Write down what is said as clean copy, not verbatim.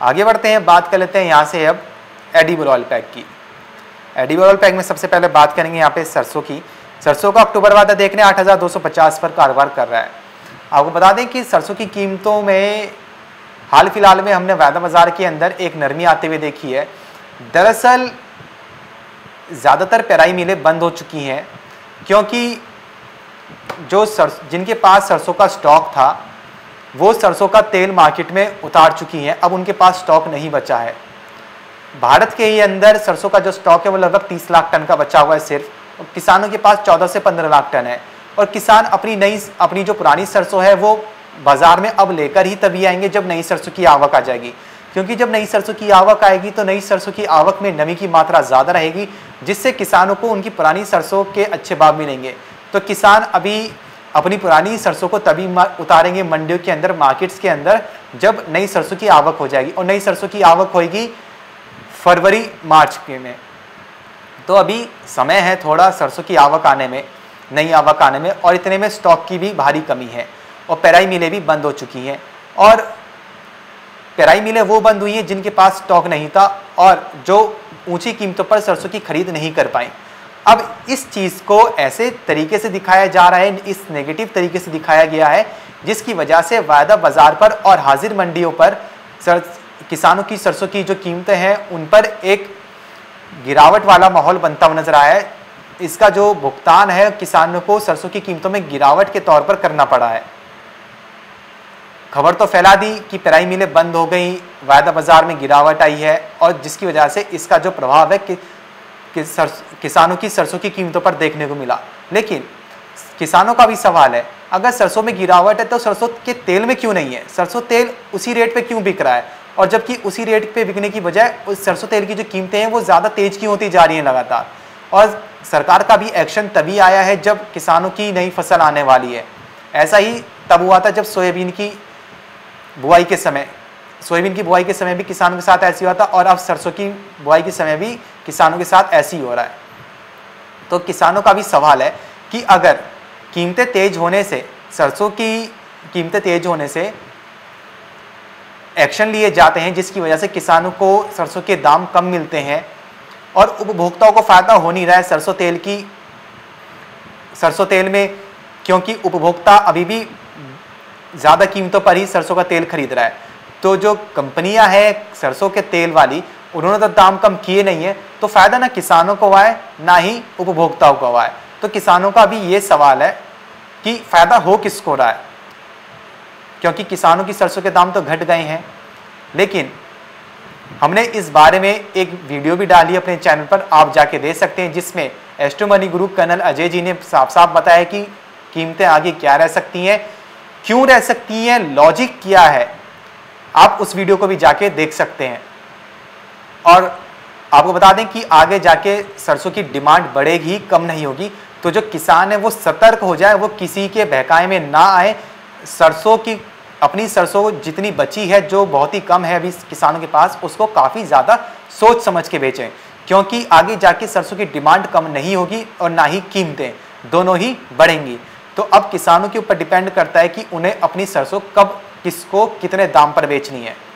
आगे बढ़ते हैं, बात कर लेते हैं यहाँ से अब एडिबल ऑयल पैक की। एडिबल ऑयल पैक में सबसे पहले बात करेंगे यहाँ पे सरसों की। सरसों का अक्टूबर वादा देखने 8,250 पर कारोबार कर रहा है। आपको बता दें कि सरसों की कीमतों में हाल फिलहाल में हमने वायदा बाजार के अंदर एक नरमी आते हुए देखी है। दरअसल ज़्यादातर पेराई मिलें बंद हो चुकी हैं, क्योंकि जो जिनके पास सरसों का स्टॉक था वो सरसों का तेल मार्केट में उतार चुकी हैं। अब उनके पास स्टॉक नहीं बचा है। भारत के ही अंदर सरसों का जो स्टॉक है वो लगभग 30 लाख टन का बचा हुआ है सिर्फ, और किसानों के पास 14 से 15 लाख टन है। और किसान अपनी जो पुरानी सरसों है वो बाजार में अब लेकर ही तभी आएंगे जब नई सरसों की आवक आ जाएगी, क्योंकि जब नई सरसों की आवक आएगी तो नई सरसों की आवक में नमी की मात्रा ज़्यादा रहेगी, जिससे किसानों को उनकी पुरानी सरसों के अच्छे भाव मिलेंगे। तो किसान अभी अपनी पुरानी सरसों को तभी उतारेंगे मंडियों के अंदर, मार्केट्स के अंदर, जब नई सरसों की आवक हो जाएगी। और नई सरसों की आवक होगी फरवरी मार्च के में। तो अभी समय है थोड़ा सरसों की आवक आने में, नई आवक आने में, और इतने में स्टॉक की भी भारी कमी है और पेराई मिलें भी बंद हो चुकी हैं। और पेराई मिलें वो बंद हुई हैं जिनके पास स्टॉक नहीं था और जो ऊंची कीमतों पर सरसों की खरीद नहीं कर पाई। अब इस चीज़ को ऐसे तरीके से दिखाया जा रहा है, इस नेगेटिव तरीके से दिखाया गया है, जिसकी वजह से वायदा बाजार पर और हाजिर मंडियों पर किसानों की सरसों की जो कीमतें हैं उन पर एक गिरावट वाला माहौल बनता हुआ नजर आया है। इसका जो भुगतान है किसानों को सरसों की कीमतों में गिरावट के तौर पर करना पड़ा है। खबर तो फैला दी कि पेराई मिलें बंद हो गई, वायदा बाजार में गिरावट आई है, और जिसकी वजह से इसका जो प्रभाव है कि किसानों की सरसों की कीमतों पर देखने को मिला। लेकिन किसानों का भी सवाल है, अगर सरसों में गिरावट है तो सरसों के तेल में क्यों नहीं है? सरसों तेल उसी रेट पे क्यों बिक रहा है? और जबकि उसी रेट पे बिकने की बजाय उस सरसों तेल की जो कीमतें हैं वो ज़्यादा तेज क्यों होती जा रही हैं लगातार? और सरकार का भी एक्शन तभी आया है जब किसानों की नई फसल आने वाली है। ऐसा ही तब हुआ था जब सोयाबीन की बुआई के समय भी किसानों के साथ ऐसे हुआ था, और अब सरसों की बुआई के समय भी किसानों के साथ ऐसे ही हो रहा है। तो किसानों का भी सवाल है कि अगर कीमतें तेज होने से, सरसों की कीमतें तेज होने से एक्शन लिए जाते हैं जिसकी वजह से किसानों को सरसों के दाम कम मिलते हैं और उपभोक्ताओं को फायदा हो नहीं रहा है सरसों तेल में, क्योंकि उपभोक्ता अभी भी ज़्यादा कीमतों पर ही सरसों का तेल खरीद रहा है। तो जो कंपनियां हैं सरसों के तेल वाली, उन्होंने तो दाम कम किए नहीं है, तो फायदा ना किसानों को हुआ है ना ही उपभोक्ताओं को हुआ है। तो किसानों का भी ये सवाल है कि फायदा हो किसको रहा है, क्योंकि किसानों की सरसों के दाम तो घट गए हैं। लेकिन हमने इस बारे में एक वीडियो भी डाली अपने चैनल पर, आप जाके देख सकते हैं, जिसमें Astro Money Group colonel Ajay ji ने साफ साफ बताया कि कीमतें आगे क्या रह सकती हैं, क्यों रह सकती हैं, लॉजिक क्या है। आप उस वीडियो को भी जाके देख सकते हैं। और आपको बता दें कि आगे जाके सरसों की डिमांड बढ़ेगी, कम नहीं होगी। तो जो किसान है वो सतर्क हो जाए, वो किसी के बहकावे में ना आए। अपनी सरसों जितनी बची है, जो बहुत ही कम है अभी किसानों के पास, उसको काफ़ी ज़्यादा सोच समझ के बेचें, क्योंकि आगे जाके सरसों की डिमांड कम नहीं होगी और ना ही कीमतें, दोनों ही बढ़ेंगी। तो अब किसानों के ऊपर डिपेंड करता है कि उन्हें अपनी सरसों कब, किसको, कितने दाम पर बेचनी है।